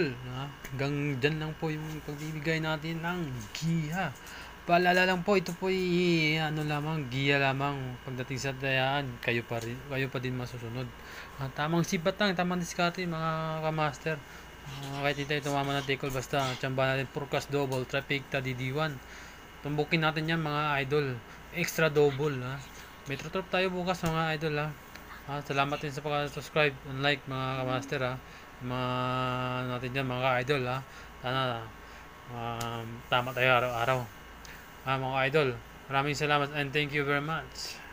idol. Hanggang dyan lang po yung pagbibigay natin ng giya. Paalala lang po, ito po ano lamang, giya lamang. Pagdating sa dayaan, kayo pa din masusunod. Tamang sipat lang, tamang diskarte mga kamaster. Kahit hindi tayo tumama ng tackle, basta tsamba natin purkas double, traffic ta DD1. Tumbukin natin yan mga idol. Extra double ha. Metro Trop tayo bukas mga idol ha. Salamat din sa pag-subscribe and like mga kamaster ha. Mga natin dyan mga idol ha. Sana tama tayo araw-araw. Mga idol, maraming salamat and thank you very much.